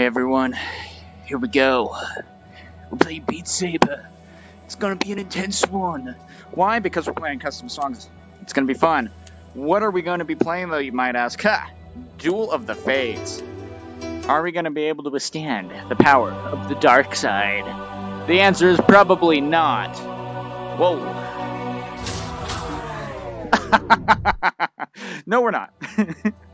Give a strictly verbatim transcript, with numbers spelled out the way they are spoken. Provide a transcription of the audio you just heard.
everyone, here we go. We're playing Beat Saber. It's gonna be an intense one. Why? Because we're playing custom songs. It's gonna be fun. What are we gonna be playing though, you might ask? Ha! Duel of the Fates. Are we gonna be able to withstand the power of the dark side? The answer is probably not. Whoa. No, we're not.